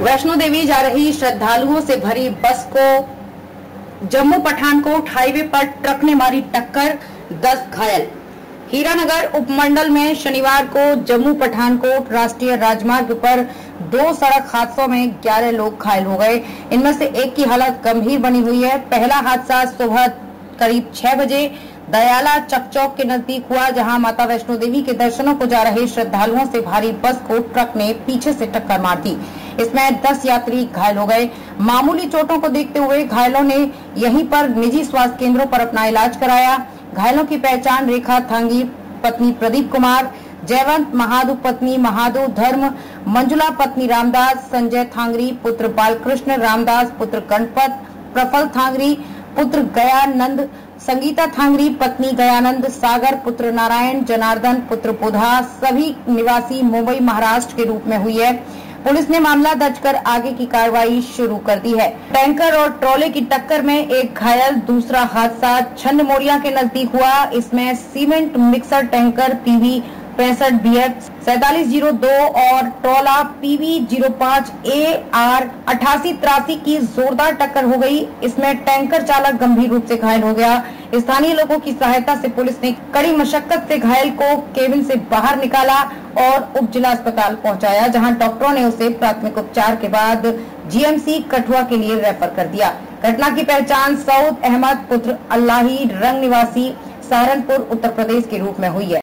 वैष्णो देवी जा रही श्रद्धालुओं से भरी बस को जम्मू पठानकोट हाईवे पर ट्रक ने मारी टक्कर, 10 घायल। हीरानगर उपमंडल में शनिवार को जम्मू पठानकोट राष्ट्रीय राजमार्ग पर 2 सड़क हादसों में 11 लोग घायल हो गए। इनमें से एक की हालत गंभीर बनी हुई है। पहला हादसा सुबह करीब 6 बजे दयाला चकचौक के नजदीक हुआ, जहां माता वैष्णो देवी के दर्शनों को जा रहे श्रद्धालुओं से भारी बस को ट्रक ने पीछे से टक्कर मार दी। इसमें 10 यात्री घायल हो गए। मामूली चोटों को देखते हुए घायलों ने यहीं पर निजी स्वास्थ्य केंद्रों पर अपना इलाज कराया। घायलों की पहचान रेखा थांगी पत्नी प्रदीप कुमार, जयवंत महादू पत्नी महादू धर्म, मंजुला पत्नी रामदास, संजय थांगरी पुत्र बालकृष्ण रामदास पुत्र गणपत, प्रफल थांगरी पुत्र गयानंद, संगीता थांगरी पत्नी गयानंद, सागर पुत्र नारायण, जनार्दन पुत्र बुधा, सभी निवासी मुंबई महाराष्ट्र के रूप में हुई है। पुलिस ने मामला दर्ज कर आगे की कार्रवाई शुरू कर दी है। टैंकर और ट्रॉले की टक्कर में एक घायल। दूसरा हादसा छन्न मोरिया के नजदीक हुआ। इसमें cement mixer tanker PV 65 BF 4702 और ट्रॉला PV 05 AR 8883 की जोरदार टक्कर हो गई। इसमें टैंकर चालक गंभीर रूप से घायल हो गया। स्थानीय लोगों की सहायता से पुलिस ने कड़ी मशक्कत से घायल को केबिन से बाहर निकाला और उप जिला अस्पताल पहुंचाया, जहां डॉक्टरों ने उसे प्राथमिक उपचार के बाद GMC कठुआ के लिए रेफर कर दिया। घटना की पहचान सऊद अहमद पुत्र अल्लाही रंग निवासी सहारनपुर उत्तर प्रदेश के रूप में हुई है।